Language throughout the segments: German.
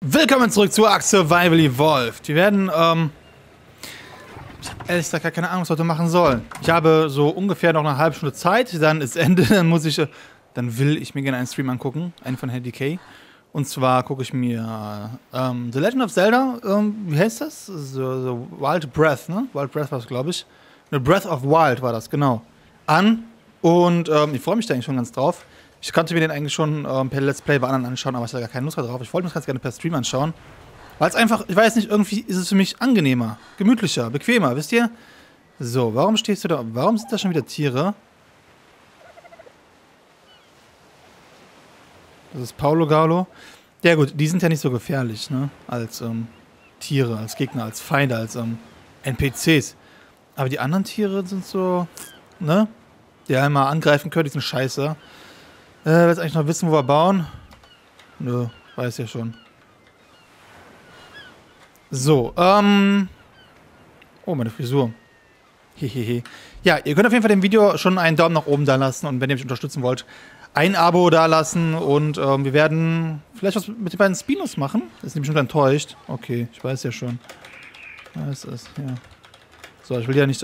Willkommen zurück zu Ark Survival Evolved. Wir werden, ich habe ehrlich gesagt gar keine Ahnung, was wir heute machen sollen. Ich habe so ungefähr noch eine halbe Stunde Zeit, dann ist Ende, dann will ich mir gerne einen Stream angucken, einen von HDK. Und zwar gucke ich mir The Legend of Zelda, wie heißt das? The Wild Breath, ne? Wild Breath war das, glaube ich. The Breath of Wild war das, genau. An. Und ich freue mich da eigentlich schon ganz drauf. Ich konnte mir den eigentlich schon per Let's Play bei anderen anschauen, aber ich hatte gar keine Lust drauf. Ich wollte mir das ganz gerne per Stream anschauen. Weil es einfach, ich weiß nicht, irgendwie ist es für mich angenehmer, gemütlicher, bequemer, wisst ihr? So, warum stehst du da? Warum sind da schon wieder Tiere? Das ist Paulo Gaulo. Ja gut, die sind ja nicht so gefährlich, ne? Als Tiere, als Gegner, als Feinde, als NPCs. Aber die anderen Tiere sind so, ne? Die einmal angreifen können, die sind scheiße. Willst eigentlich noch wissen, wo wir bauen? Nö, weiß ja schon. So, oh, meine Frisur. Hehehe. Ja, ihr könnt auf jeden Fall dem Video schon einen Daumen nach oben da lassen und wenn ihr mich unterstützen wollt, ein Abo da lassen und wir werden vielleicht was mit den beiden Spinos machen. Das ist nämlich schon enttäuscht. Okay, ich weiß ja schon. Was ist, ja. So, ich will ja nicht,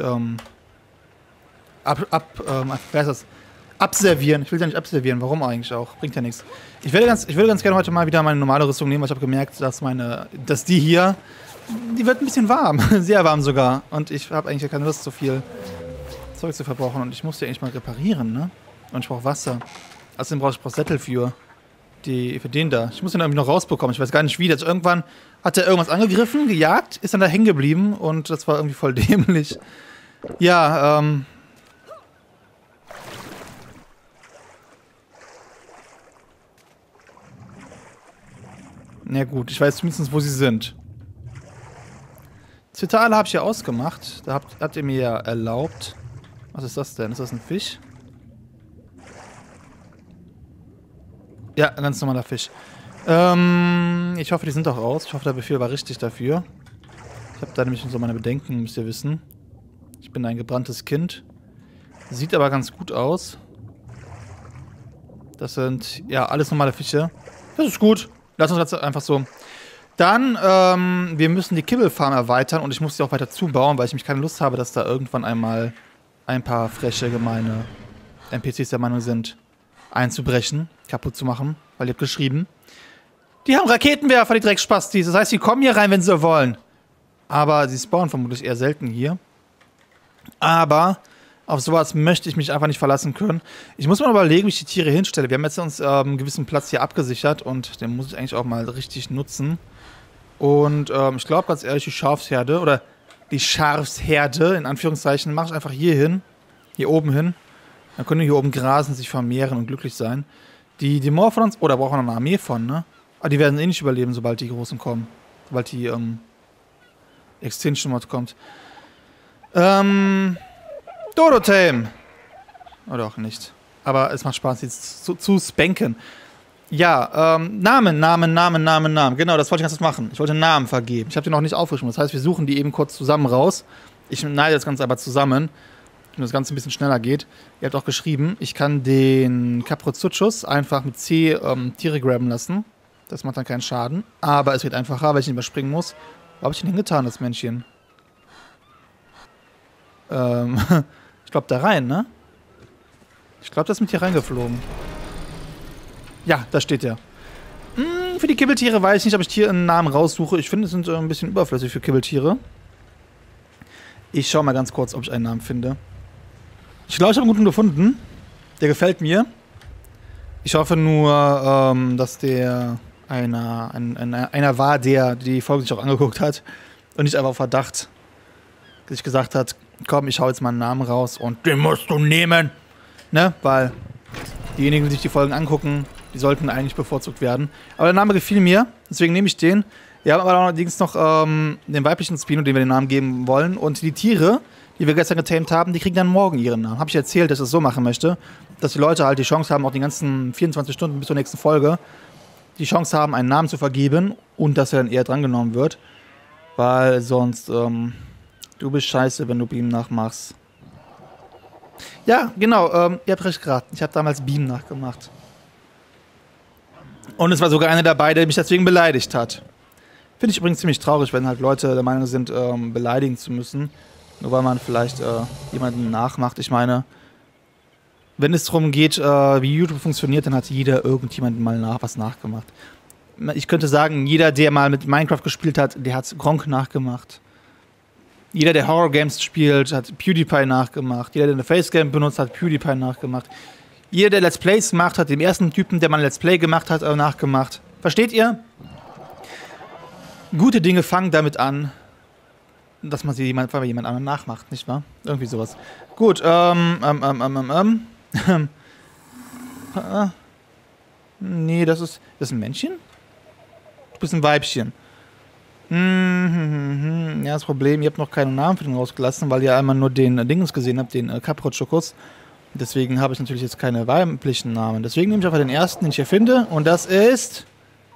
abservieren. Ich will ja nicht abservieren. Warum eigentlich auch? Bringt ja nichts. Ich würde ganz gerne heute mal wieder meine normale Rüstung nehmen, weil ich habe gemerkt, dass die hier, die wird ein bisschen warm. Sehr warm sogar. Und ich habe eigentlich keine Lust, so viel Zeug zu verbrauchen. Und ich muss die eigentlich mal reparieren, ne? Und ich brauche Wasser. Außerdem brauche ich Sättel für den da. Ich muss den irgendwie noch rausbekommen. Ich weiß gar nicht wie. Also irgendwann hat er irgendwas angegriffen, gejagt, ist dann da hängen geblieben. Und das war irgendwie voll dämlich. Ja, na gut, ich weiß zumindest, wo sie sind. Zitale habe ich ja ausgemacht. Da habt ihr mir ja erlaubt. Was ist das denn? Ist das ein Fisch? Ja, ein ganz normaler Fisch. Ich hoffe, die sind auch aus. Ich hoffe, der Befehl war richtig dafür. Ich habe da nämlich schon so meine Bedenken, müsst ihr wissen. Ich bin ein gebranntes Kind. Sieht aber ganz gut aus. Das sind, ja, alles normale Fische. Das ist gut. Lass uns das einfach so. Dann, wir müssen die Kibbelfarm erweitern und ich muss sie auch weiter zubauen, weil ich mich keine Lust habe, dass da irgendwann einmal ein paar freche, gemeine NPCs der Meinung sind, einzubrechen, kaputt zu machen, weil ihr habt geschrieben, die haben Raketenwerfer, die Dreckspastis. Das heißt, die kommen hier rein, wenn sie wollen. Aber sie spawnen vermutlich eher selten hier. Aber auf sowas möchte ich mich einfach nicht verlassen können. Ich muss mal überlegen, wie ich die Tiere hinstelle. Wir haben jetzt uns einen gewissen Platz hier abgesichert und den muss ich eigentlich auch mal richtig nutzen. Und ich glaube ganz ehrlich, die Schafsherde oder die Schafsherde, in Anführungszeichen, mache ich einfach hier oben hin. Dann können die hier oben grasen, sich vermehren und glücklich sein. Die Morphons, da brauchen wir noch eine Armee von, ne? Aber die werden eh nicht überleben, sobald die Großen kommen. Sobald die Extinction Mod kommt. Dodo-Tame! Oder auch nicht. Aber es macht Spaß, jetzt zu spanken. Ja, Namen. Genau, das wollte ich ganz kurz machen. Ich wollte Namen vergeben. Ich habe die noch nicht aufgeschrieben. Das heißt, wir suchen die eben kurz zusammen raus. Ich schneide das Ganze aber zusammen, damit das Ganze ein bisschen schneller geht. Ihr habt auch geschrieben, ich kann den Caprozuchus einfach mit C Tiere grabben lassen. Das macht dann keinen Schaden. Aber es wird einfacher, weil ich ihn überspringen muss. Wo habe ich ihn hingetan, das Männchen? Ich glaube da rein, ne? Ich glaube, das ist mit hier reingeflogen. Ja, da steht er. Für die Kibbeltiere weiß ich nicht, ob ich hier einen Namen raussuche. Ich finde, es sind ein bisschen überflüssig für Kibbeltiere. Ich schaue mal ganz kurz, ob ich einen Namen finde. Ich glaube, ich habe einen guten gefunden. Der gefällt mir. Ich hoffe nur, dass der einer war, der die Folge sich auch angeguckt hat und nicht einfach auf Verdacht sich gesagt hat, komm, ich hau jetzt mal einen Namen raus und den musst du nehmen. Ne? Weil diejenigen, die sich die Folgen angucken, die sollten eigentlich bevorzugt werden. Aber der Name gefiel mir, deswegen nehme ich den. Wir haben aber allerdings noch den weiblichen Spino, den wir den Namen geben wollen. Und die Tiere, die wir gestern getamed haben, die kriegen dann morgen ihren Namen. Habe ich erzählt, dass ich das so machen möchte, dass die Leute halt die Chance haben, auch die ganzen 24 Stunden bis zur nächsten Folge, die Chance haben, einen Namen zu vergeben und dass er dann eher drangenommen wird. Weil sonst, du bist scheiße, wenn du Beam nachmachst. Ja, genau, ihr habt recht geraten. Ich habe damals Beam nachgemacht. Und es war sogar einer dabei, der mich deswegen beleidigt hat. Finde ich übrigens ziemlich traurig, wenn halt Leute der Meinung sind, beleidigen zu müssen. Nur weil man vielleicht jemanden nachmacht. Ich meine, wenn es darum geht, wie YouTube funktioniert, dann hat jeder irgendjemanden mal was nachgemacht. Ich könnte sagen, jeder, der mal mit Minecraft gespielt hat, der hat Gronkh nachgemacht. Jeder, der Horror-Games spielt, hat PewDiePie nachgemacht. Jeder, der eine Facecam benutzt, hat PewDiePie nachgemacht. Jeder, der Let's Plays gemacht hat, dem ersten Typen, der mal ein Let's Play gemacht hat, nachgemacht. Versteht ihr? Gute Dinge fangen damit an, dass man sie jemand anderen nachmacht, nicht wahr? Irgendwie sowas. Gut, nee, das ist ein Männchen? Du bist ein Weibchen. Ja, das Problem, ihr habt noch keinen Namen für den rausgelassen, weil ihr einmal nur den Dingens gesehen habt, den Kaprochokus. Deswegen habe ich natürlich jetzt keine weiblichen Namen. Deswegen nehme ich einfach den ersten, den ich hier finde. Und das ist...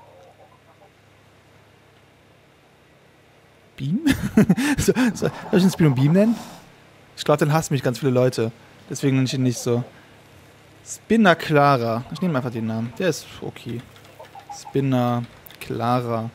Beam? Soll ich den Spino Beam nennen? Ich glaube, dann hassen mich ganz viele Leute. Deswegen nenne ich ihn nicht so. Spinner Clara. Ich nehme einfach den Namen. Der ist okay. Spinner Clara.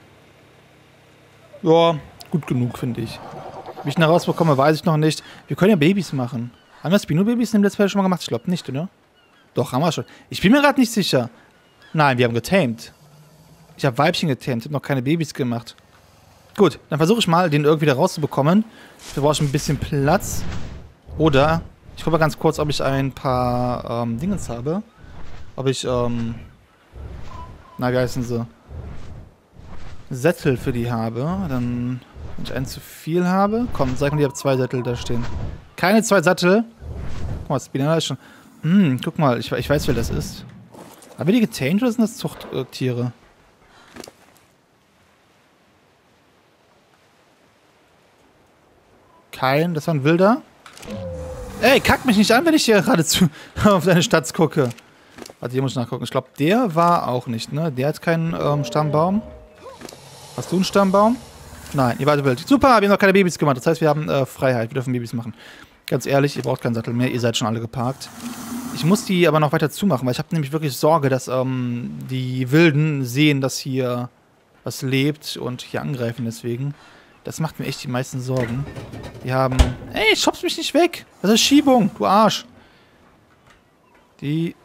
Ja, gut genug, finde ich. Wie ich ihn herausbekomme, weiß ich noch nicht. Wir können ja Babys machen. Haben wir Spino-Babys im Let's Play schon mal gemacht? Ich glaube nicht, oder? Doch, haben wir schon. Ich bin mir gerade nicht sicher. Nein, wir haben getamed. Ich habe Weibchen getamed. Ich habe noch keine Babys gemacht. Gut, dann versuche ich mal, den irgendwie da rauszubekommen. Dafür brauche ich ein bisschen Platz. Oder, ich gucke mal ganz kurz, ob ich ein paar Dingens habe. Ob ich, na, wie heißen sie? Sättel für die habe. Dann, wenn ich einen zu viel habe. Komm, sag mir, ich habe 2 Sättel da stehen. Keine 2 Sattel. Guck mal, Spinner ist schon. Guck mal, ich weiß, wer das ist. Haben wir die getamed oder sind das Zuchttiere? Kein, das war ein Wilder. Ey, kack mich nicht an, wenn ich hier geradezu auf deine Stats gucke. Warte, hier muss ich nachgucken. Ich glaube, der war auch nicht, ne? Der hat keinen Stammbaum. Hast du einen Stammbaum? Nein, ihr wart wild. Super, wir haben noch keine Babys gemacht. Das heißt, wir haben Freiheit. Wir dürfen Babys machen. Ganz ehrlich, ihr braucht keinen Sattel mehr. Ihr seid schon alle geparkt. Ich muss die aber noch weiter zumachen, weil ich habe nämlich wirklich Sorge, dass die Wilden sehen, dass hier was lebt und hier angreifen deswegen. Das macht mir echt die meisten Sorgen. Die haben... Ey, schubst mich nicht weg! Das ist Schiebung, du Arsch! Die...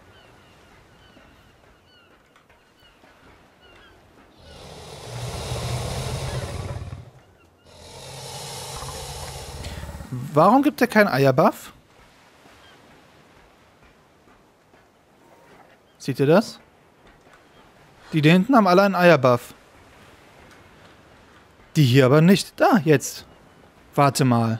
Warum gibt er keinen Eierbuff? Seht ihr das? Die da hinten haben alle einen Eierbuff. Die hier aber nicht. Da, jetzt. Warte mal.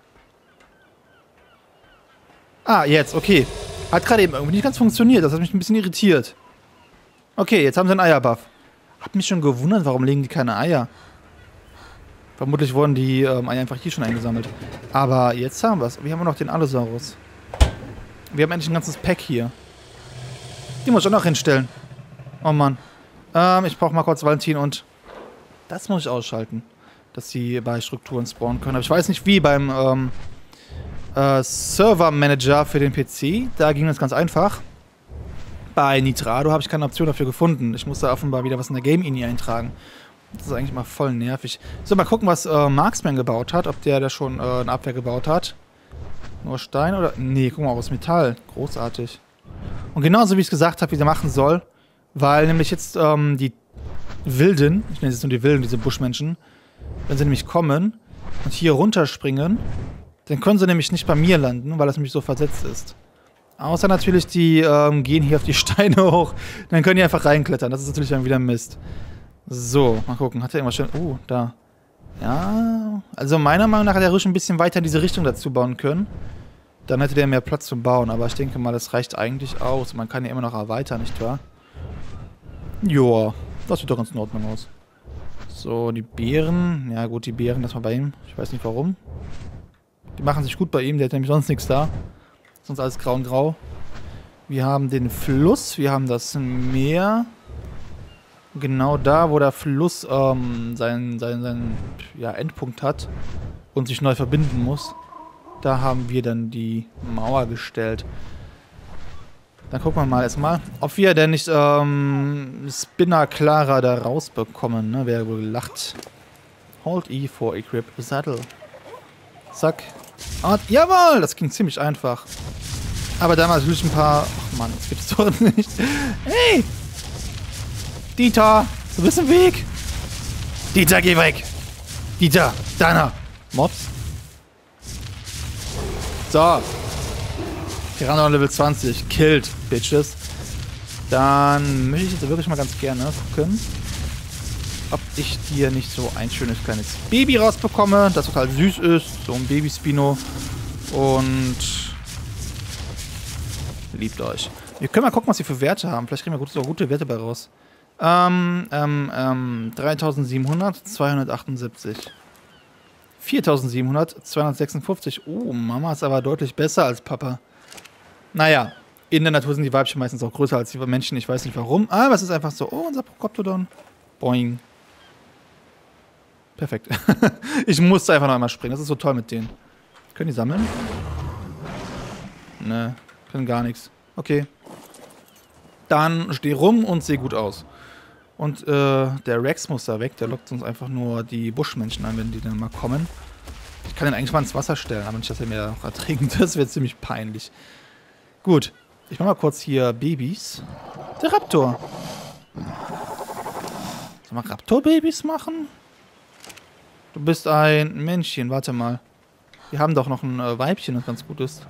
Ah, jetzt, okay. Hat gerade eben irgendwie nicht ganz funktioniert. Das hat mich ein bisschen irritiert. Okay, jetzt haben sie einen Eierbuff. Hab mich schon gewundert, warum legen die keine Eier? Vermutlich wurden die Eier einfach hier schon eingesammelt. Aber jetzt haben wir es. Wir haben noch den Allosaurus. Wir haben endlich ein ganzes Pack hier. Die muss ich auch noch hinstellen. Oh Mann. Ich brauche mal kurz Valentin und... Das muss ich ausschalten. Dass sie bei Strukturen spawnen können. Aber ich weiß nicht wie beim Server Manager für den PC. Da ging das ganz einfach. Bei Nitrado habe ich keine Option dafür gefunden. Ich muss da offenbar wieder was in der Game-INI eintragen. Das ist eigentlich mal voll nervig. So, mal gucken, was Marksman gebaut hat. Ob der da schon eine Abwehr gebaut hat. Nur Stein oder... Nee, guck mal, aus Metall. Großartig. Und genauso wie ich es gesagt habe, wie der machen soll. Weil nämlich jetzt die Wilden, ich nenne es jetzt nur die Wilden, diese Buschmenschen, wenn sie nämlich kommen und hier runterspringen, dann können sie nämlich nicht bei mir landen, weil das nämlich so versetzt ist. Außer natürlich, die gehen hier auf die Steine hoch, dann können die einfach reinklettern. Das ist natürlich dann wieder Mist. So, mal gucken. Hat er irgendwas schön... da. Ja, also meiner Meinung nach hat der Risch ein bisschen weiter in diese Richtung dazu bauen können. Dann hätte der mehr Platz zum Bauen, aber ich denke mal, das reicht eigentlich aus. Man kann ja immer noch erweitern, nicht wahr? Joa, das sieht doch ganz in Ordnung aus. So, die Beeren. Ja gut, die Beeren, das mal bei ihm. Ich weiß nicht warum. Die machen sich gut bei ihm, der hat nämlich sonst nichts da. Sonst alles grau und grau. Wir haben den Fluss, wir haben das Meer. Genau da, wo der Fluss seinen ja, Endpunkt hat und sich neu verbinden muss. Da haben wir dann die Mauer gestellt. Dann gucken wir mal erstmal, ob wir denn nicht Spinner Clara da rausbekommen, ne? Wer wohl gelacht. Hold E for Equip Saddle. Zack. Und jawohl, das ging ziemlich einfach. Aber da natürlich ein paar... Ach Mann, das gibt's doch nicht. Hey! Dieter, du bist im Weg. Dieter, geh weg. Dieter, deiner. Mobs. So. Tyranno Level 20. Killed, Bitches. Dann möchte ich jetzt wirklich mal ganz gerne gucken, ob ich dir nicht so ein schönes kleines Baby rausbekomme, das total süß ist. So ein Baby-Spino. Und liebt euch. Wir können mal gucken, was sie für Werte haben. Vielleicht kriegen wir so gute Werte bei raus. 3700, 278. 4700, 256. Oh, Mama ist aber deutlich besser als Papa. Naja, in der Natur sind die Weibchen meistens auch größer als die Menschen. Ich weiß nicht warum, aber es ist einfach so. Oh, unser Procoptodon. Boing. Perfekt. Ich musste einfach noch einmal springen. Das ist so toll mit denen. Können die sammeln? Ne, können gar nichts. Okay. Dann steh rum und seh gut aus. Und der Rex muss da weg. Der lockt uns einfach nur die Buschmenschen an, wenn die dann mal kommen. Ich kann den eigentlich mal ins Wasser stellen, aber nicht, dass er mir auch ertrinkt. Das wäre ziemlich peinlich. Gut. Ich mach mal kurz hier Babys. Der Raptor. Soll man Raptor-Babys machen? Du bist ein Männchen. Warte mal. Wir haben doch noch ein Weibchen, das ganz gut ist.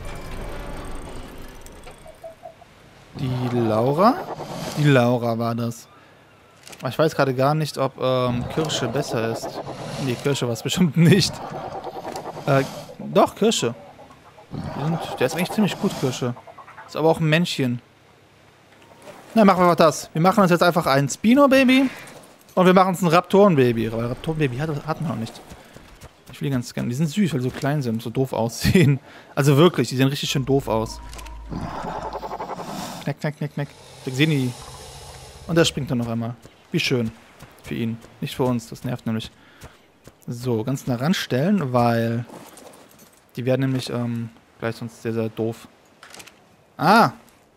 Die Laura? Die Laura war das. Aber ich weiß gerade gar nicht, ob Kirsche besser ist. Nee, Kirsche war es bestimmt nicht. Doch, Kirsche. Der ist eigentlich ziemlich gut, Kirsche. Ist aber auch ein Männchen. Na, machen wir mal das. Wir machen uns jetzt einfach ein Spino-Baby. Und wir machen uns ein Raptoren-Baby. Aber Raptoren-Baby hatten wir noch nicht. Ich will die ganz gerne. Die sind süß, weil die so klein sind, so doof aussehen. Also wirklich, die sehen richtig schön doof aus. Knack, knack, knack, knack. Da sehen die. Und der springt dann noch einmal. Wie schön. Für ihn. Nicht für uns. Das nervt nämlich. So, ganz nah ranstellen, weil die werden nämlich gleich sonst sehr, sehr doof. Ah!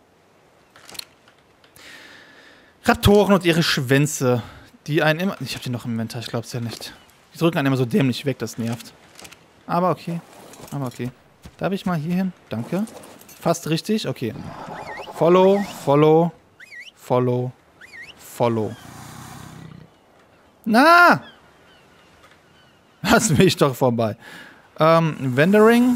Raptoren und ihre Schwänze. Die einen immer... Ich hab die noch im Inventar, ich glaub's ja nicht. Die drücken einen immer so dämlich weg, das nervt. Aber okay. Aber okay. Darf ich mal hier hin? Danke. Fast richtig? Okay. Follow, follow, follow, follow. Na! Lass mich doch vorbei. Vendoring.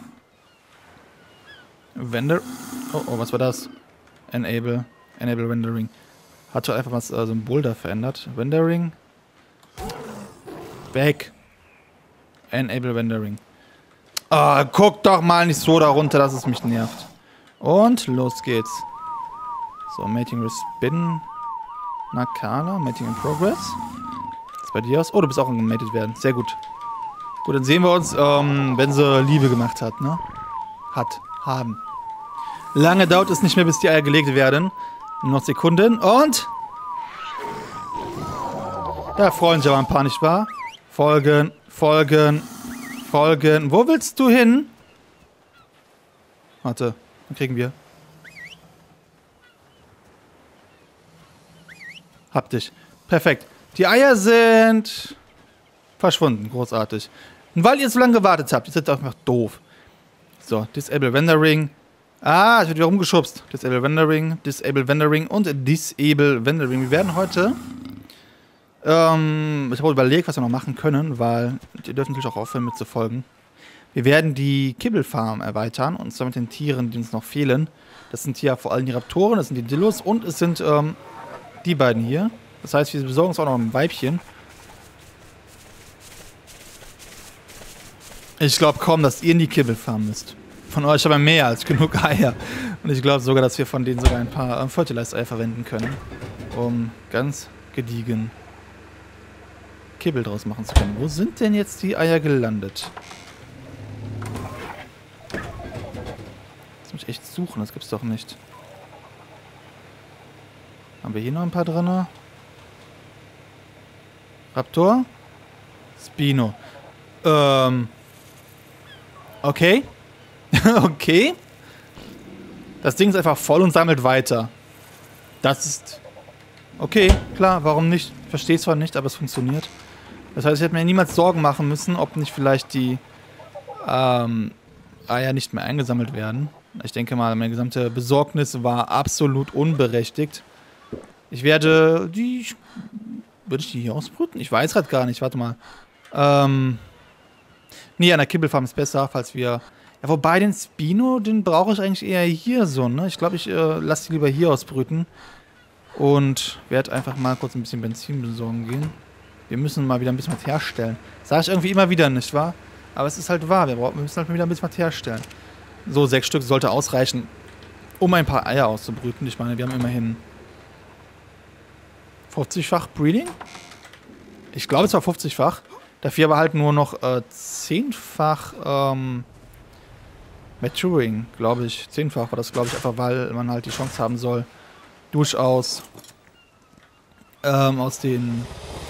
Oh, was war das? Enable Vendoring. Hat schon einfach mal das Symbol da verändert. Vendoring. Weg. Enable Vendoring. Ah, guck doch mal nicht so da runter, dass es mich nervt. Und los geht's. So, Mating with Spin. Nakala, Mating in Progress. Was ist bei dir aus? Oh, du bist auch angematet werden. Sehr gut. Gut, dann sehen wir uns, wenn sie Liebe gemacht hat, ne? Haben. Lange dauert es nicht mehr, bis die Eier gelegt werden. Nur noch Sekunden und... Da freuen sich aber ein paar, nicht wahr? Folgen, folgen, folgen. Wo willst du hin? Warte, dann kriegen wir. Hab dich. Perfekt. Die Eier sind verschwunden. Großartig. Und weil ihr so lange gewartet habt, ihr seid einfach doof. So, Disable Vendoring. Ah, ich werde wieder rumgeschubst. Disable Vendoring, Disable Vendoring und Disable Vendoring. Wir werden heute... ich habe überlegt, was wir noch machen können, weil ihr dürft natürlich auch aufhören mitzufolgen. Wir werden die Kibbelfarm erweitern, und zwar mit den Tieren, die uns noch fehlen. Das sind hier vor allem die Raptoren, das sind die Dillos und es sind die beiden hier. Das heißt, wir besorgen uns auch noch ein Weibchen. Ich glaube kaum, dass ihr in die Kibbelfarm müsst. Von euch aber mehr als genug Eier. Und ich glaube sogar, dass wir von denen sogar ein paar Fertilizer-Eier verwenden können, um ganz gediegen Kibbel draus machen zu können. Wo sind denn jetzt die Eier gelandet? Jetzt muss ich echt suchen, das gibt's doch nicht. Haben wir hier noch ein paar drin? Raptor? Spino. Okay. Okay. Das Ding ist einfach voll und sammelt weiter. Das ist... Okay, klar, warum nicht? Ich verstehe zwar nicht, aber es funktioniert. Das heißt, ich hätte mir niemals Sorgen machen müssen, ob nicht vielleicht die Eier nicht mehr eingesammelt werden. Ich denke mal, meine gesamte Besorgnis war absolut unberechtigt. Ich werde die... Würde ich die hier ausbrüten? Ich weiß gerade gar nicht, warte mal. Nee, an der Kibbelfarm ist besser, falls wir... Ja, wobei den Spino, den brauche ich eigentlich eher hier so, ne? Ich glaube, ich lasse die lieber hier ausbrüten. Und werde einfach mal kurz ein bisschen Benzin besorgen gehen. Wir müssen mal wieder ein bisschen was herstellen. Sage ich irgendwie immer wieder, nicht wahr? Aber es ist halt wahr, wir müssen halt mal wieder ein bisschen was herstellen. So, 6 Stück sollte ausreichen, um ein paar Eier auszubrüten. Ich meine, wir haben immerhin 50-fach Breeding? Ich glaube, es war 50-fach. Dafür aber halt nur noch 10-fach Maturing, glaube ich. 10-fach war das, glaube ich, einfach weil man halt die Chance haben soll, durchaus aus den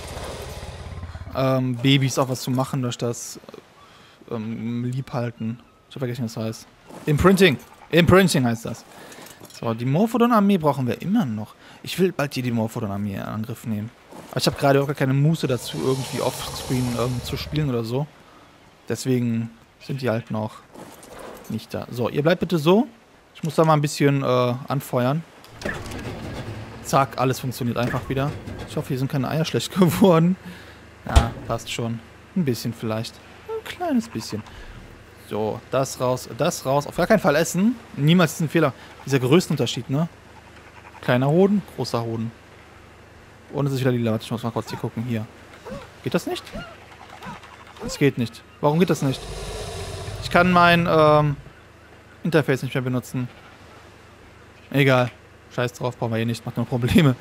Babys auch was zu machen, durch das Liebhalten. Ich habe vergessen, was das heißt. Imprinting. Imprinting heißt das. So, die Morphodon-Armee brauchen wir immer noch. Ich will bald hier die Morphodon-Armee in Angriff nehmen. Aber ich habe gerade auch gar keine Muße dazu, irgendwie offscreen zu spielen oder so. Deswegen sind die halt noch nicht da. So, ihr bleibt bitte so. Ich muss da mal ein bisschen anfeuern. Zack, alles funktioniert einfach wieder. Ich hoffe, hier sind keine Eier schlecht geworden. Ja, passt schon. Ein bisschen vielleicht. Ein kleines bisschen. So, das raus, das raus. Auf gar keinen Fall essen. Niemals diesen Fehler. Dieser Größenunterschied, ne? Kleiner Hoden, großer Hoden. Und es ist wieder lila. Warte, ich muss mal kurz hier gucken. Hier. Geht das nicht? Es geht nicht. Warum geht das nicht? Ich kann mein Interface nicht mehr benutzen. Egal. Scheiß drauf, brauchen wir eh nicht. Macht nur Probleme.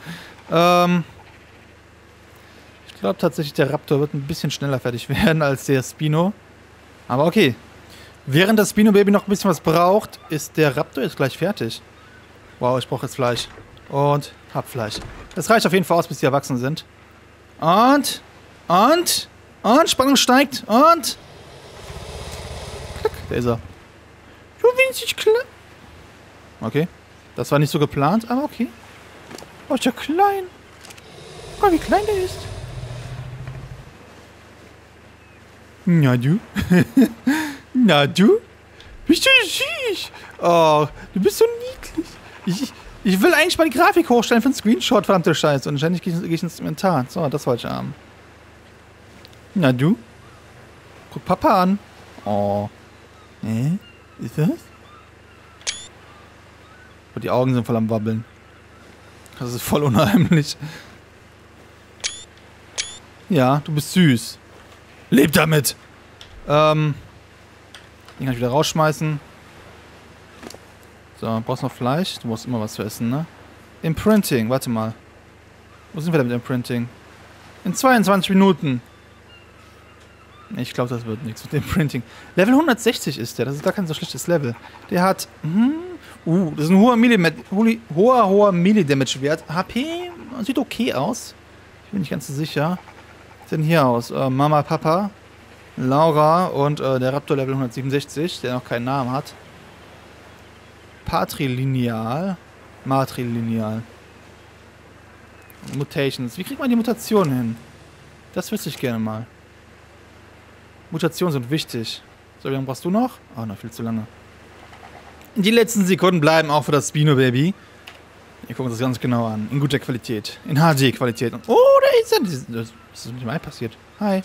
Ich glaube tatsächlich, der Raptor wird ein bisschen schneller fertig werden als der Spino. Aber okay. Während das Spino-Baby noch ein bisschen was braucht, ist der Raptor jetzt gleich fertig. Wow, ich brauche jetzt Fleisch. Und hab Fleisch. Das reicht auf jeden Fall aus, bis die erwachsen sind. Und. Spannung steigt. Und. Klick, da ist er. So winzig klein. Okay. Das war nicht so geplant, aber okay. Oh, ist ja klein. Guck mal, wie klein der ist. Na du? Na du? Bist du süß? Oh, du bist so niedlich. Ich will eigentlich mal die Grafik hochstellen für einen Screenshot, verdammte Scheiße. Und ständig gehe ich ins Inventar. So, das wollte ich haben. Na du? Guck Papa an. Oh. Ist das? Oh, die Augen sind voll am Wabbeln. Das ist voll unheimlich. Ja, du bist süß. Leb damit! Den kann ich wieder rausschmeißen. So, brauchst noch Fleisch? Du brauchst immer was zu essen, ne? Imprinting, warte mal. Wo sind wir denn mit Imprinting? In 22 Minuten. Ich glaube, das wird nichts mit Imprinting. Level 160 ist der, das ist gar kein so schlechtes Level. Der hat, das ist ein hoher Melee-Damage-Wert. HP sieht okay aus. Ich bin nicht ganz so sicher. Was sieht denn hier aus? Mama, Papa, Laura und der Raptor Level 167, der noch keinen Namen hat. Patrilineal. Matrilineal. Mutations. Wie kriegt man die Mutationen hin? Das wüsste ich gerne mal. Mutationen sind wichtig. So, wie lange brauchst du noch? Oh, noch viel zu lange. Die letzten Sekunden bleiben auch für das Spino-Baby. Wir gucken uns das ganz genau an. In guter Qualität. In HD-Qualität. Oh, da ist er. Was ist mit dem Ei passiert? Hi.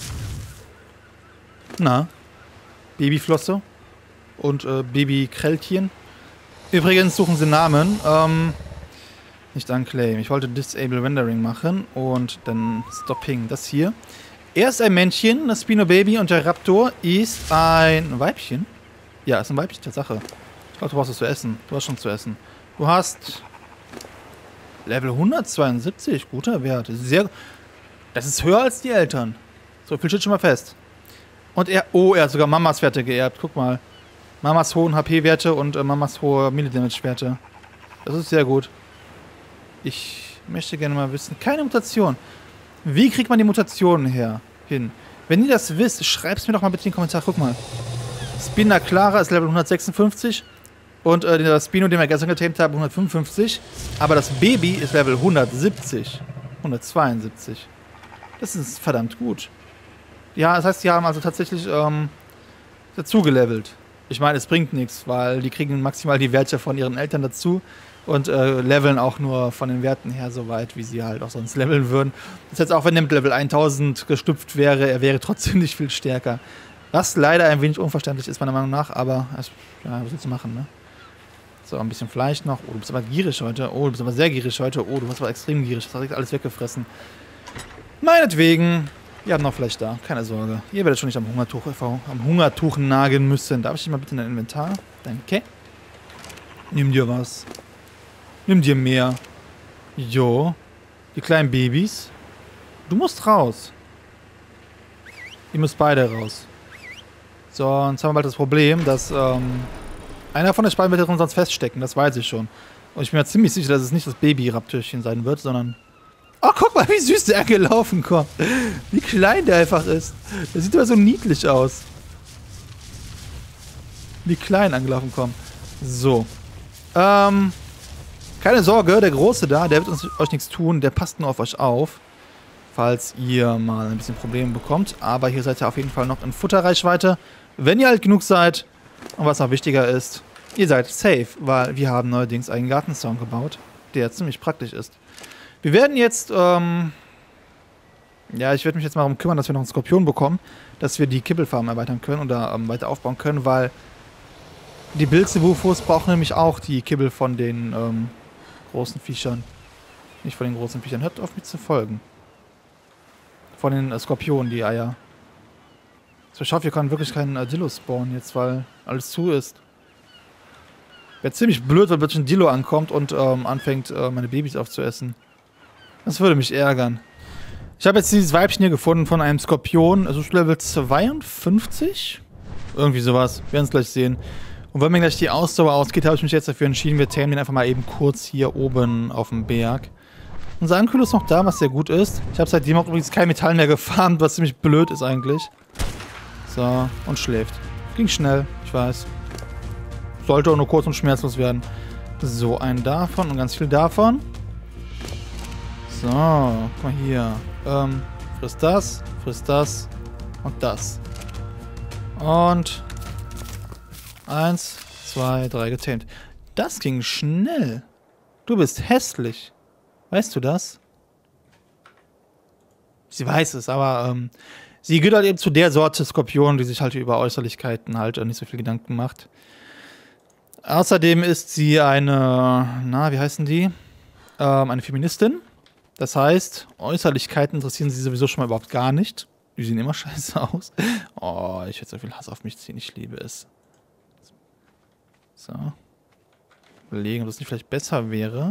Na? Babyflosse. Und Babykrältchen. Übrigens suchen sie Namen. Nicht unclaim. Ich wollte Disable Rendering machen. Und dann Stopping. Das hier. Er ist ein Männchen, das Spino-Baby, und der Raptor ist ein Weibchen. Ja, ist ein Weibchen, Tatsache. Ich glaube, du brauchst es zu essen. Du hast schon zu essen. Du hast Level 172, guter Wert. Das ist höher als die Eltern. So viel steht schon mal fest. Und er hat sogar Mamas Werte geerbt. Guck mal. Mamas hohen HP-Werte und Mamas hohe Melee-Damage-Werte. Das ist sehr gut. Ich möchte gerne mal wissen. Keine Mutation. Wie kriegt man die Mutationen hin? Wenn ihr das wisst, schreibt es mir doch mal bitte in den Kommentar. Guck mal. Spina Clara ist Level 156. Und der Spino, den wir gestern getamed haben, 155. Aber das Baby ist Level 170. 172. Das ist verdammt gut. Ja, das heißt, die haben also tatsächlich dazu gelevelt. Ich meine, es bringt nichts, weil die kriegen maximal die Werte von ihren Eltern dazu und leveln auch nur von den Werten her so weit, wie sie halt auch sonst leveln würden. Das heißt, auch wenn der mit Level 1000 gestüpft wäre, er wäre trotzdem nicht viel stärker. Was leider ein wenig unverständlich ist, meiner Meinung nach, aber ja, was willst du machen, ne? So, ein bisschen Fleisch noch. Oh, du bist aber gierig heute. Oh, du bist aber sehr gierig heute. Oh, du bist aber extrem gierig. Das hat alles weggefressen. Meinetwegen. Ihr habt noch Fleisch da. Keine Sorge. Ihr werdet schon nicht am Hungertuch nagen müssen. Darf ich dich mal bitte in dein Inventar? Danke. Nimm dir was. Nimm dir mehr. Jo. Die kleinen Babys. Du musst raus. Ihr müsst beide raus. So, jetzt haben wir bald das Problem, dass, einer von den beiden wird sonst feststecken, das weiß ich schon. Und ich bin mir ziemlich sicher, dass es nicht das Baby-Raptörchen sein wird, sondern... Oh, guck mal, wie süß der gelaufen kommt. Wie klein der einfach ist. Der sieht aber so niedlich aus. Wie klein angelaufen kommt. So. Keine Sorge, der Große da, der wird euch nichts tun. Der passt nur auf euch auf. Falls ihr mal ein bisschen Probleme bekommt. Aber hier seid ihr auf jeden Fall noch in Futterreichweite. Wenn ihr alt genug seid. Und was noch wichtiger ist, ihr seid safe, weil wir haben neuerdings einen Gartenzaun gebaut, der ziemlich praktisch ist. Wir werden jetzt, ja, ich werde mich jetzt mal darum kümmern, dass wir noch einen Skorpion bekommen, dass wir die Kibbelfarm erweitern können oder weiter aufbauen können, weil die Bilzebufos brauchen nämlich auch die Kibbel von den großen Viechern. Nicht von den großen Viechern. Hört auf, mich zu folgen. Von den Skorpionen, die Eier. So, ich hoffe, wir können wirklich keinen Dillo spawnen jetzt, weil alles zu ist. Wäre ziemlich blöd, wenn plötzlich ein Dillo ankommt und anfängt, meine Babys aufzuessen. Das würde mich ärgern. Ich habe jetzt dieses Weibchen hier gefunden von einem Skorpion. Also Level 52? Irgendwie sowas. Wir werden es gleich sehen. Und wenn mir gleich die Ausdauer ausgeht, habe ich mich jetzt dafür entschieden, wir tamen den einfach mal eben kurz hier oben auf dem Berg. Unser Ankühl ist noch da, was sehr gut ist. Ich habe seitdem auch übrigens kein Metall mehr gefarmt, was ziemlich blöd ist eigentlich. So, und schläft. Ging schnell, ich weiß. Sollte auch nur kurz und schmerzlos werden. So, einen davon und ganz viel davon. So, guck mal hier. Frisst das und das. Und 1, 2, 3 getamed. Das ging schnell. Du bist hässlich. Weißt du das? Sie weiß es, aber sie gehört halt eben zu der Sorte Skorpion, die sich halt über Äußerlichkeiten halt nicht so viel Gedanken macht. Außerdem ist sie eine, na, wie heißen die? Eine Feministin. Das heißt, Äußerlichkeiten interessieren sie sowieso schon mal überhaupt gar nicht. Die sehen immer scheiße aus. Oh, ich werde so viel Hass auf mich ziehen, ich liebe es. So. Überlegen, ob es nicht vielleicht besser wäre,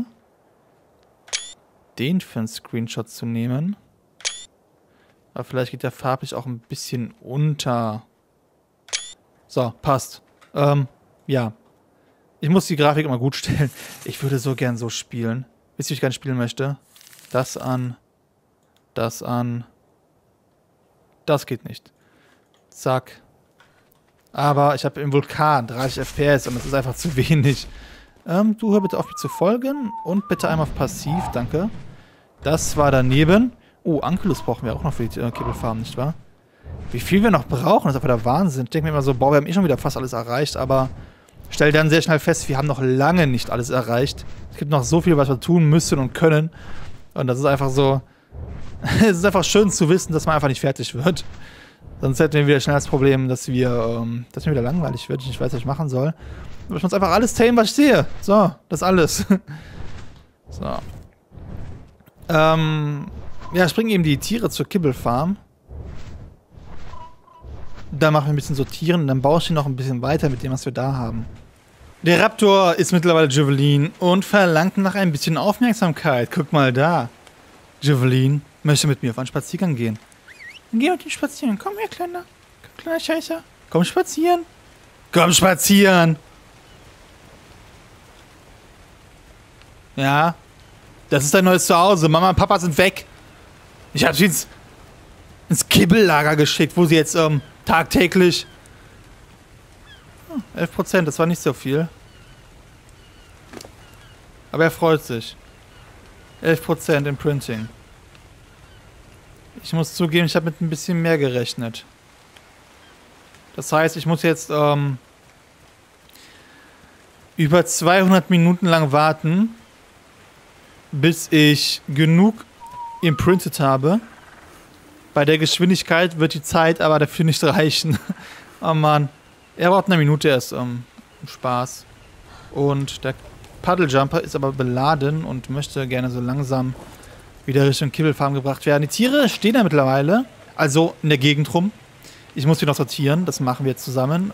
den für einen Screenshot zu nehmen. Aber vielleicht geht der farblich auch ein bisschen unter. So, passt. Ja. Ich muss die Grafik immer gut stellen. Ich würde so gern so spielen. Wisst ihr, wie ich gerne spielen möchte? Das an. Das an. Das geht nicht. Zack. Aber ich habe im Vulkan 30 FPS und das ist einfach zu wenig. Du hör bitte auf mich zu folgen und bitte einmal auf Passiv, danke. Das war daneben. Oh, Ankylos brauchen wir auch noch für die Kibbelfarm, nicht wahr? Wie viel wir noch brauchen, das ist einfach der Wahnsinn. Ich denke mir immer so, boah, wir haben eh schon wieder fast alles erreicht, aber stell dann sehr schnell fest, wir haben noch lange nicht alles erreicht. Es gibt noch so viel, was wir tun müssen und können. Und das ist einfach so, es ist einfach schön zu wissen, dass man einfach nicht fertig wird. Sonst hätten wir wieder schnell das Problem, dass mir wieder langweilig wird, ich nicht weiß, was ich machen soll. Ich muss einfach alles tamen, was ich sehe. So, das ist alles. So. Ja, ich bringe eben die Tiere zur Kibbelfarm. Dann machen wir ein bisschen sortieren und dann baue ich noch ein bisschen weiter mit dem, was wir da haben. Der Raptor ist mittlerweile Javelin und verlangt nach ein bisschen Aufmerksamkeit. Guck mal da. Javelin möchte mit mir auf einen Spaziergang gehen. Dann geh mit ihm spazieren. Komm her, kleiner Scheißer. Komm spazieren. Komm spazieren. Ja. Das ist dein neues Zuhause. Mama und Papa sind weg. Ich hab sie ins Kibbellager geschickt, wo sie jetzt tagtäglich... 11%, das war nicht so viel. Aber er freut sich. 11% im Printing. Ich muss zugeben, ich habe mit ein bisschen mehr gerechnet. Das heißt, ich muss jetzt über 200 Minuten lang warten, bis ich genug imprintet habe. Bei der Geschwindigkeit wird die Zeit aber dafür nicht reichen. Oh Mann. Er braucht eine Minute erst Spaß. Und der Puddle-Jumper ist aber beladen und möchte gerne so langsam wieder Richtung Kibbelfarm gebracht werden. Die Tiere stehen da mittlerweile, also in der Gegend rum. Ich muss die noch sortieren, das machen wir jetzt zusammen.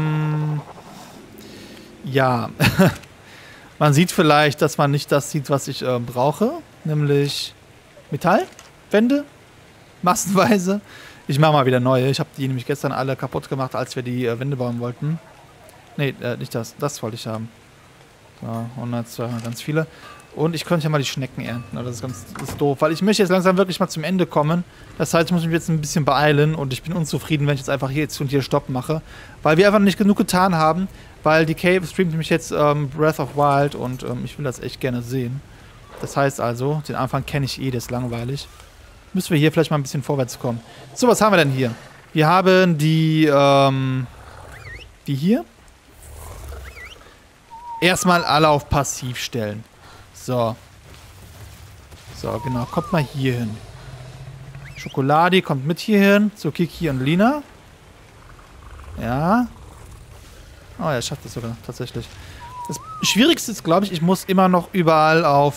Ja, man sieht vielleicht, dass man nicht das sieht, was ich brauche, nämlich Metallwände, massenweise. Ich mache mal wieder neue. Ich habe die nämlich gestern alle kaputt gemacht, als wir die Wände bauen wollten. Nee, nicht das. Das wollte ich haben. So, 100, 200, ganz viele. Und ich könnte ja mal die Schnecken ernten. Das ist doof, weil ich möchte jetzt langsam wirklich mal zum Ende kommen. Das heißt, ich muss mich jetzt ein bisschen beeilen und ich bin unzufrieden, wenn ich jetzt einfach jetzt und hier Stopp mache. Weil wir einfach nicht genug getan haben, weil die Cave streamt nämlich jetzt Breath of Wild und ich will das echt gerne sehen. Das heißt also, den Anfang kenne ich eh, das ist langweilig. Müssen wir hier vielleicht mal ein bisschen vorwärts kommen. So, was haben wir denn hier? Wir haben die hier. Erstmal alle auf Passiv stellen. So. So, genau. Kommt mal hier hin. Schokoladi kommt mit hier hin. Zu Kiki und Lina. Ja. Oh, er schafft das sogar, tatsächlich. Das Schwierigste ist, glaube ich muss immer noch überall auf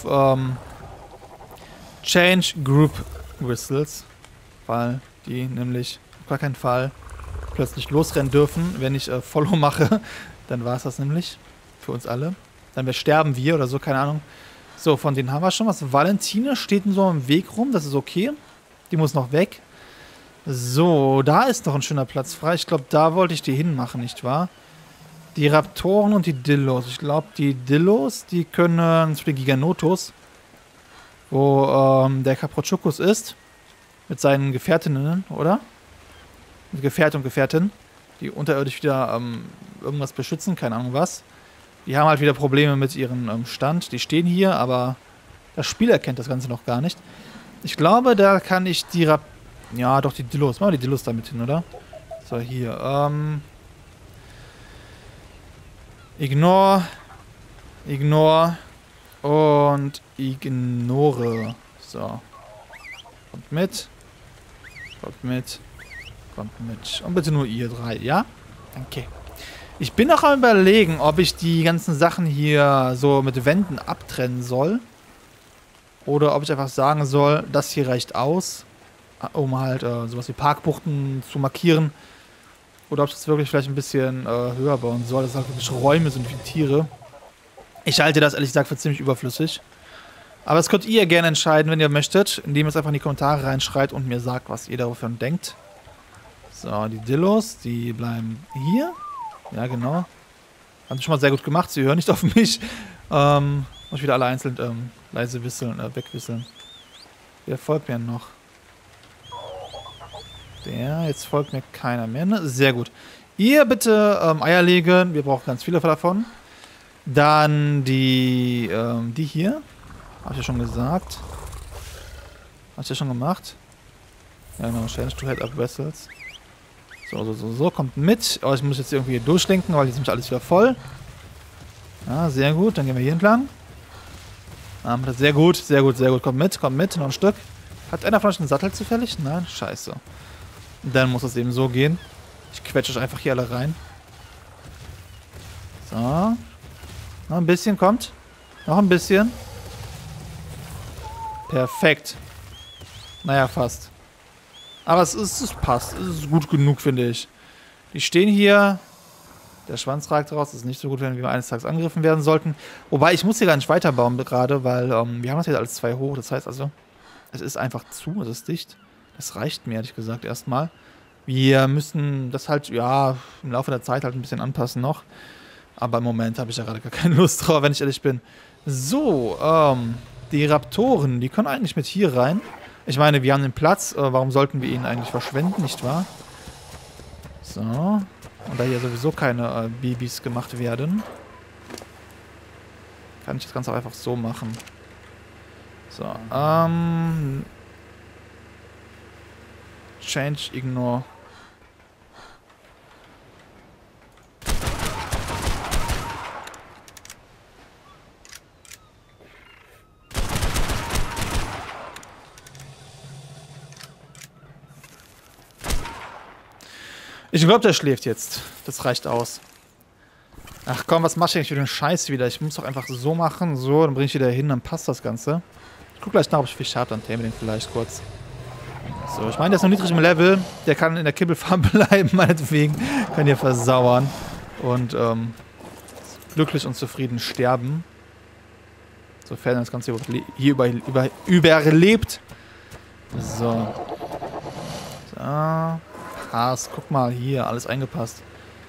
Change Group Whistles. Weil die nämlich auf gar keinen Fall plötzlich losrennen dürfen. Wenn ich Follow mache, dann war es das nämlich. Für uns alle. Dann sterben wir oder so, keine Ahnung. So, von denen haben wir schon was. Valentina steht so im Weg rum, das ist okay. Die muss noch weg. So, da ist noch ein schöner Platz frei. Ich glaube, da wollte ich die hinmachen, nicht wahr? Die Raptoren und die Dillos. Ich glaube, die Dillos, die können zu den Giganotos, wo der Caprochuckus ist, mit seinen Gefährtinnen, oder? Mit Gefährt und Gefährtin, die unterirdisch wieder irgendwas beschützen, keine Ahnung was. Die haben halt wieder Probleme mit ihrem Stand. Die stehen hier, aber das Spiel erkennt das Ganze noch gar nicht. Ich glaube, da kann ich die ja, doch, die Dillos. Machen wir die Dillos damit hin, oder? So, hier. Ignore. Ignore. Und ignore. So. Kommt mit. Kommt mit. Kommt mit. Und bitte nur ihr drei, ja? Danke. Ich bin noch am Überlegen, ob ich die ganzen Sachen hier so mit Wänden abtrennen soll. Oder ob ich einfach sagen soll, das hier reicht aus, um halt sowas wie Parkbuchten zu markieren. Oder ob ich das wirklich vielleicht ein bisschen höher bauen soll, dass es halt wirklich Räume sind wie Tiere. Ich halte das ehrlich gesagt für ziemlich überflüssig. Aber das könnt ihr gerne entscheiden, wenn ihr möchtet, indem ihr es einfach in die Kommentare reinschreibt und mir sagt, was ihr davon denkt. So, die Dillos, die bleiben hier. Ja, genau. Haben sie schon mal sehr gut gemacht. Sie hören nicht auf mich. Muss ich wieder alle einzeln leise whisteln, wegwisseln. Wer folgt mir noch? Der, jetzt folgt mir keiner mehr. Ne? Sehr gut. Ihr bitte Eier legen. Wir brauchen ganz viele davon. Dann die hier. Habe ich ja schon gesagt. Habe ich ja schon gemacht. Ja, genau. Change to head up vessels. So, kommt mit. Oh, ich muss jetzt irgendwie hier durchlenken, weil hier ist nämlich alles wieder voll. Ja, sehr gut. Dann gehen wir hier entlang. Sehr gut, sehr gut, sehr gut. Kommt mit. Noch ein Stück. Hat einer von euch einen Sattel zufällig? Nein? Scheiße. Dann muss es eben so gehen. Ich quetsche euch einfach hier alle rein. So. Noch ein bisschen kommt. Noch ein bisschen. Perfekt. Naja, fast. Aber es passt. Es ist gut genug, finde ich. Die stehen hier. Der Schwanz ragt raus. Das ist nicht so gut, wenn wir eines Tages angegriffen werden sollten. Wobei, ich muss hier gar nicht weiterbauen gerade, weil wir haben das jetzt alles 2 hoch. Das heißt also, es ist einfach zu, es ist dicht. Das reicht mir, ehrlich gesagt, erstmal. Wir müssen das halt, ja, im Laufe der Zeit halt ein bisschen anpassen noch. Aber im Moment habe ich ja gerade gar keine Lust drauf, wenn ich ehrlich bin. So, die Raptoren, die können eigentlich mit hier rein. Ich meine, wir haben den Platz. Warum sollten wir ihn eigentlich verschwenden, nicht wahr? So. Und da hier sowieso keine Babys gemacht werden, Kann ich das Ganze auch einfach so machen. So, Change, Ignore. Ich glaube, der schläft jetzt. Das reicht aus. Ach komm, was mach ich eigentlich für den Scheiß wieder? Ich muss doch einfach so machen. So, dann bringe ich wieder hin, dann passt das Ganze. Ich guck gleich nach, ob ich Fisch habe, dann tame den vielleicht kurz. So, ich meine, der ist noch niedrig im Level. Der kann in der Kibbelfarm bleiben, meinetwegen. Kann hier versauern. Und, glücklich und zufrieden sterben. Sofern er das Ganze hier überlebt. So. So. Pass, guck mal hier, alles eingepasst.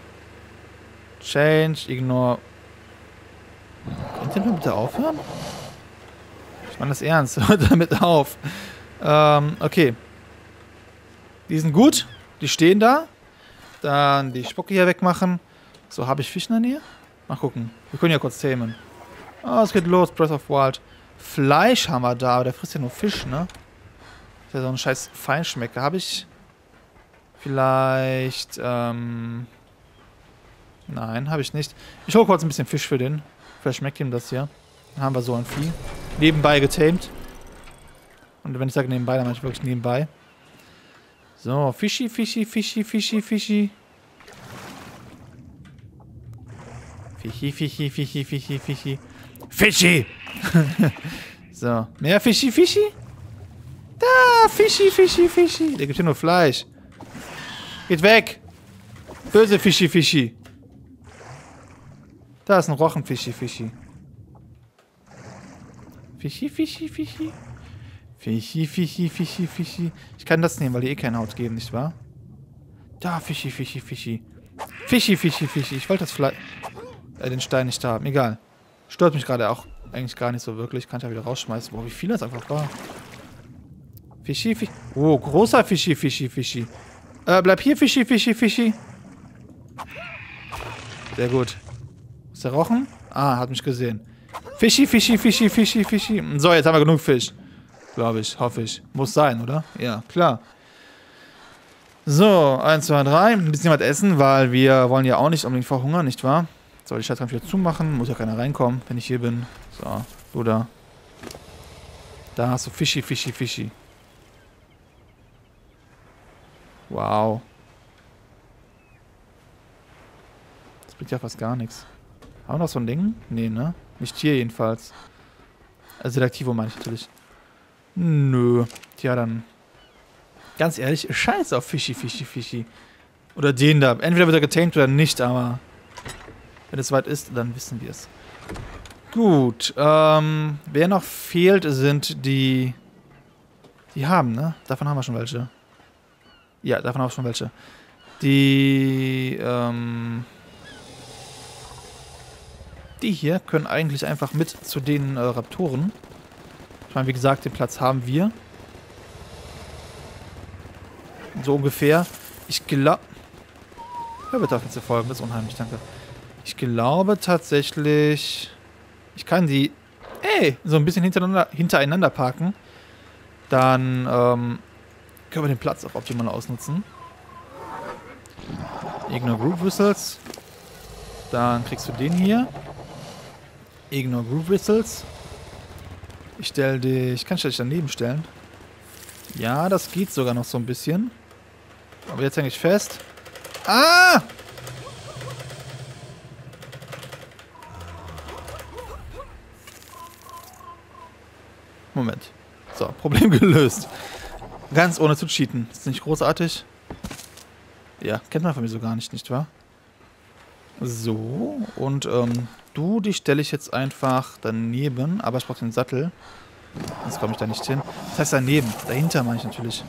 Change, Ignore. Könnt ihr bitte aufhören? Ich meine das ernst. Hört damit auf. Okay. Die sind gut. Die stehen da. Dann die Spucke hier wegmachen. So, habe ich Fisch in der Nähe? Mal gucken. Wir können ja kurz tamen. Oh, es geht los. Breath of Wild. Fleisch haben wir da, aber der frisst ja nur Fisch, ne? Das ist ja so ein scheiß Feinschmecker. Habe ich vielleicht, nein, habe ich nicht. Ich hole kurz ein bisschen Fisch für den. Vielleicht schmeckt ihm das hier. Dann haben wir so ein Vieh. Nebenbei getamed. Und wenn ich sage nebenbei, dann meine ich wirklich nebenbei. So, Fischi, Fischi, Fischi, Fischi, Fischi. Fischi, Fischi, Fischi, Fischi, Fischi. Fischi! So, mehr Fischi, Fischi? Da, Fischi, Fischi, Fischi. Der gibt hier nur Fleisch. Geht weg! Böse Fischi, Fischi. Da ist ein Rochen, Fischi, Fischi. Fischi, Fischi, Fischi. Fischi, Fischi, Fischi, Fischi. Ich kann das nehmen, weil die eh keine Haut geben, nicht wahr? Da, Fischi, Fischi, Fischi. Fischi, Fischi, Fischi. Ich wollte das Fleisch... den Stein nicht haben. Egal. Stört mich gerade auch eigentlich gar nicht so wirklich. Kann ich ja wieder rausschmeißen. Boah, wie viel das einfach war. Fischi, Fischi. Oh, großer Fischi, Fischi, Fischi. Bleib hier, Fischi, Fischi, Fischi. Sehr gut. Ist der Rochen? Ah, hat mich gesehen. Fischi, Fischi, Fischi, Fischi, Fischi. So, jetzt haben wir genug Fisch. Glaube ich, hoffe ich. Muss sein, oder? Ja, klar. So, 1, 2, 3. Ein bisschen was essen, weil wir wollen ja auch nicht unbedingt verhungern, nicht wahr? Soll ich Schaltkampf wieder zumachen? Muss ja keiner reinkommen, wenn ich hier bin. So, du da. Da hast du Fischi, Fischi, Fischi. Wow. Das bringt ja fast gar nichts. Haben wir noch so ein Ding? Nee, ne? Nicht hier jedenfalls. Also Selektivo meine ich natürlich. Nö. Tja, dann. Ganz ehrlich, scheiß auf Fischi, Fischi, Fischi. Oder den da. Entweder wird er getamed oder nicht, aber wenn es weit ist, dann wissen wir es. Gut. Wer noch fehlt, sind die... Die haben, ne? Davon haben wir schon welche. Ja, davon haben wir schon welche. Die, die hier können eigentlich einfach mit zu den Raptoren. Ich meine, wie gesagt, den Platz haben wir. So ungefähr. Ich glaube... Hör bitte auf mir zu folgen, das ist unheimlich, danke. Ich glaube tatsächlich... Ich kann die... so ein bisschen hintereinander parken. Dann, können wir den Platz auch optimal ausnutzen. Ignore Group Whistles. Dann kriegst du den hier. Ignore Group Whistles. Ich stelle dich... Kann ich dich daneben stellen? Ja, das geht sogar noch so ein bisschen. Aber jetzt hänge ich fest. Ah! Moment. So, Problem gelöst. Ganz ohne zu cheaten. Ist nicht großartig? Ja, kennt man von mir so gar nicht, nicht wahr? So, und du, die stelle ich jetzt einfach daneben, aber ich brauche den Sattel. Sonst komme ich da nicht hin. Das heißt daneben, dahinter meine ich natürlich.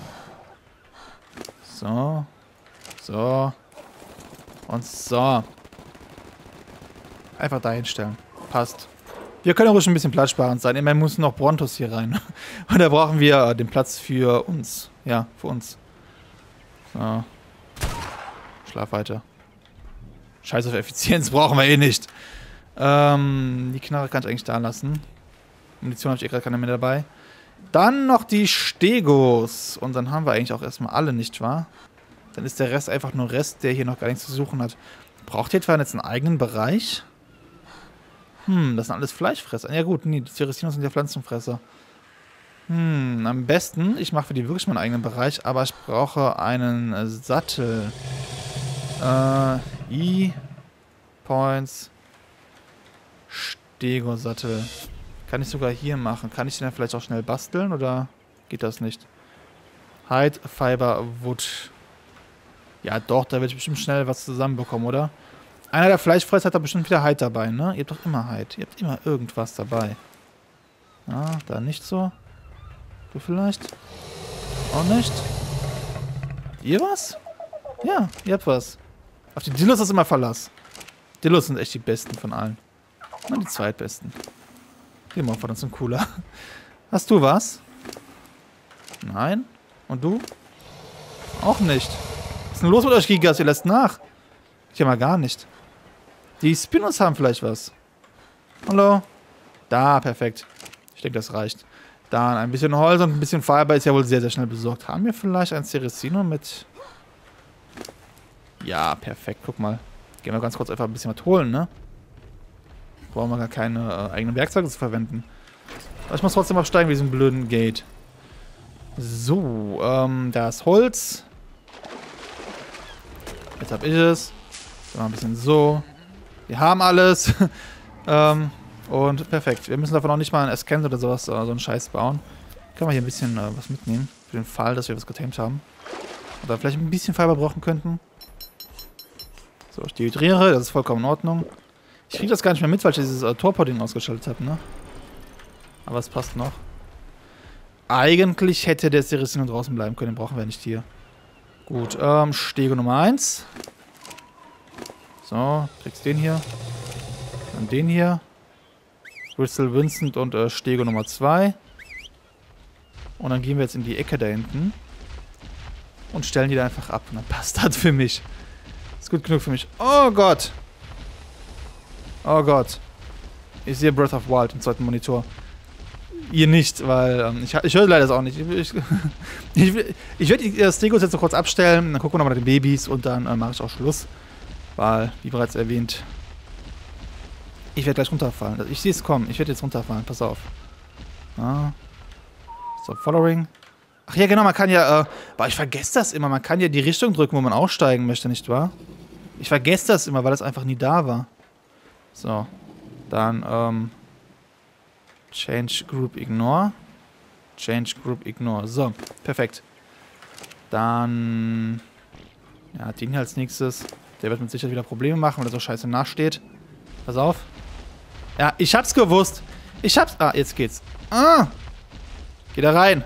So. So. Und so. Einfach dahin stellen. Passt. Wir können auch ruhig ein bisschen platzsparend sein. Immerhin müssen noch Brontos hier rein. Und da brauchen wir den Platz für uns. Ja, für uns. So. Schlaf weiter. Scheiß auf Effizienz brauchen wir eh nicht. Die Knarre kann ich eigentlich da lassen. Munition habe ich gerade keine mehr dabei. Dann noch die Stegos. Und dann haben wir eigentlich auch erstmal alle, nicht wahr? Dann ist der Rest einfach nur Rest, der hier noch gar nichts zu suchen hat. Braucht Hetwan jetzt einen eigenen Bereich? Das sind alles Fleischfresser. Ja gut, nee, die Cerecinos sind ja Pflanzenfresser. Am besten, ich mache für die wirklich meinen eigenen Bereich, aber ich brauche einen Sattel. E-Points. Stego-Sattel. Kann ich sogar hier machen. Kann ich den dann vielleicht auch schnell basteln oder geht das nicht? Hide, Fiber, Wood. Ja doch, da werde ich bestimmt schnell was zusammenbekommen, oder? Einer der Fleischfresser hat da bestimmt wieder Hide dabei, ne? Ihr habt doch immer Hide. Ihr habt immer irgendwas dabei. Ja, da nicht so. Du vielleicht? Auch nicht? Ihr was? Ja, ihr habt was. Auf die Dillos ist immer Verlass. Dillos sind echt die besten von allen. Na, die zweitbesten. Die Morpher sind cooler. Hast du was? Nein? Und du? Auch nicht. Was ist denn los mit euch, Gigas? Ihr lasst nach. Ich mal gar nicht. Die Spinos haben vielleicht was. Hallo? Da, perfekt. Ich denke, das reicht. Dann ein bisschen Holz und ein bisschen Fiber ist ja wohl sehr, sehr schnell besorgt. Haben wir vielleicht ein Cerecino mit... Ja, perfekt. Guck mal. Gehen wir ganz kurz einfach ein bisschen was holen, ne? Brauchen wir gar keine eigenen Werkzeuge zu verwenden. Aber ich muss trotzdem absteigen wie diesem blöden Gate. So, da ist Holz. Jetzt hab ich es. Dann mal ein bisschen so. Wir haben alles. Und perfekt. Wir müssen davon auch nicht mal ein Escent oder sowas, so einen Scheiß bauen. Können wir hier ein bisschen was mitnehmen. Für den Fall, dass wir was getamed haben. Oder vielleicht ein bisschen Fiber brauchen könnten. So, ich dehydriere. Das ist vollkommen in Ordnung. Ich kriege das gar nicht mehr mit, weil ich dieses Torpor-Ding ausgeschaltet habe, ne? Aber es passt noch. Eigentlich hätte der Cerecino draußen bleiben können. Den brauchen wir nicht hier. Gut, Stego Nummer 1. So, kriegst den hier. Dann den hier. Bristol Vincent und Stego Nummer 2. Und dann gehen wir jetzt in die Ecke da hinten. Und stellen die da einfach ab. Und dann passt das für mich. Ist gut genug für mich. Oh Gott! Oh Gott. Ich sehe Breath of Wild im zweiten Monitor. Ihr nicht, weil ich höre leider das auch nicht. Ich werde die Stegos jetzt noch kurz abstellen. Dann gucken wir nochmal nach den Babys und dann mache ich auch Schluss. Weil, wie bereits erwähnt, ich werde gleich runterfallen. Ich sehe es kommen. Ich werde jetzt runterfallen. Pass auf. Ah. So, Following. Ach ja, genau, man kann ja, ich vergesse das immer. Man kann ja die Richtung drücken, wo man aussteigen möchte, nicht wahr? Ich vergesse das immer, weil das einfach nie da war. So. Dann, Change Group Ignore. Change Group Ignore. So, perfekt. Dann, ja, den hier als nächstes. Der wird mit Sicherheit wieder Probleme machen, weil er so scheiße nachsteht. Pass auf. Ja, ich hab's gewusst. Ah, jetzt geht's. Ah! Geh da rein.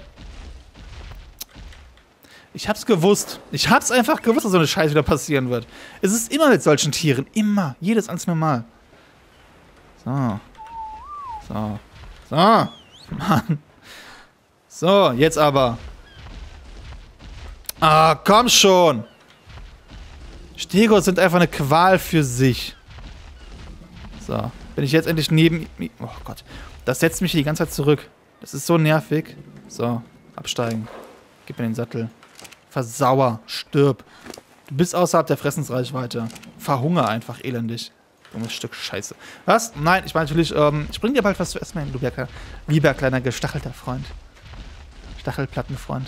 Ich hab's gewusst. Ich hab's einfach gewusst, dass so eine Scheiße wieder passieren wird. Es ist immer mit solchen Tieren. Immer. Jedes einzelne Mal. So. So. So. Mann. So, jetzt aber. Ah, komm schon. Stegos sind einfach eine Qual für sich. So. Bin ich jetzt endlich neben... Oh Gott. Das setzt mich hier die ganze Zeit zurück. Das ist so nervig. So. Absteigen. Gib mir den Sattel. Versauer. Stirb. Du bist außerhalb der Fressensreichweite. Verhunger einfach elendig. Dummes Stück Scheiße. Was? Nein, ich meine natürlich, ich bring dir bald was zu essen, mein lieber kleiner gestachelter Freund. Stachelplattenfreund.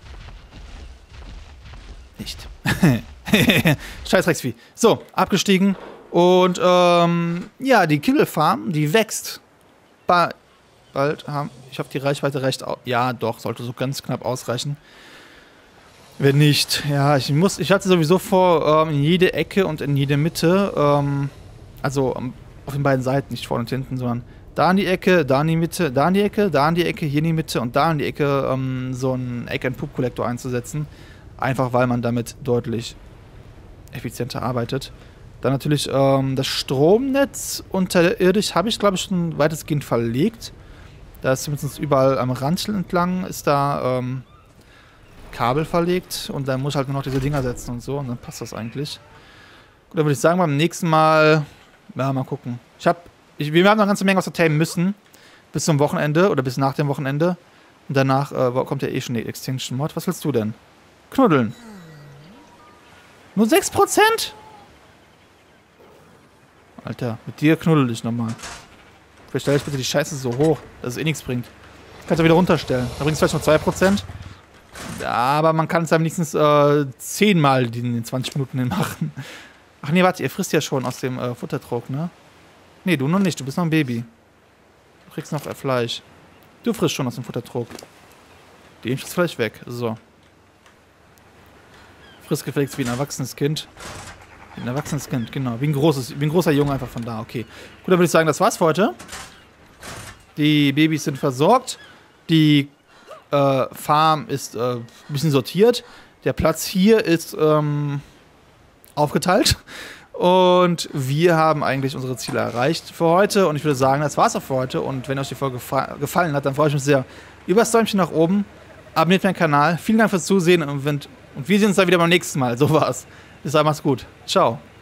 Nicht. Scheiß Drecksvieh. So, abgestiegen. Und, ja, die Kibbelfarm, die wächst. Bald haben... Ich hoffe, die Reichweite reicht auch. Ja, doch, sollte so ganz knapp ausreichen. Wenn nicht, ja, ich hatte sowieso vor, in jede Ecke und in jede Mitte, also auf den beiden Seiten, nicht vorne und hinten, sondern da in die Ecke, da in die Mitte, da in die Ecke, da in die Ecke, hier in die Mitte und da in die Ecke so einen Egg-and-Poop-Kollektor einzusetzen. Einfach, weil man damit deutlich effizienter arbeitet. Dann natürlich das Stromnetz unterirdisch habe ich, glaube ich, schon weitestgehend verlegt. Da ist zumindest überall am Rand entlang ist da Kabel verlegt und dann muss ich halt nur noch diese Dinger setzen und so und dann passt das eigentlich. Gut, dann würde ich sagen, beim nächsten Mal, ja, mal gucken. Wir haben noch eine ganze Menge was tamen müssen. Bis zum Wochenende oder bis nach dem Wochenende. Und danach kommt ja eh schon die Extinction Mod. Was willst du denn? Knuddeln. Nur 6%? Alter, mit dir knuddel ich nochmal. Vielleicht stelle ich bitte die Scheiße so hoch, dass es eh nichts bringt. Kannst du wieder runterstellen. Da bringt es vielleicht noch 2%. Ja, aber man kann es am liebsten 10-mal in den 20 Minuten hin machen. Ach nee, warte, ihr frisst ja schon aus dem Futtertrog, ne? Nee, du noch nicht, du bist noch ein Baby. Du kriegst noch Fleisch. Du frisst schon aus dem Futtertrog. Die ist Fleisch weg. So. Friss gefälligst wie ein erwachsenes Kind. Wie ein erwachsenes Kind, genau. Wie ein großer Junge einfach von da. Okay. Gut, dann würde ich sagen, das war's für heute. Die Babys sind versorgt. Die Farm ist ein bisschen sortiert. Der Platz hier ist aufgeteilt. Und wir haben eigentlich unsere Ziele erreicht für heute. Und ich würde sagen, das war's auch für heute. Und wenn euch die Folge gefallen hat, dann freue ich mich sehr über das Däumchen nach oben. Abonniert meinen Kanal. Vielen Dank fürs Zusehen und wir sehen uns dann wieder beim nächsten Mal. So war's. Bis dann, macht's gut. Ciao.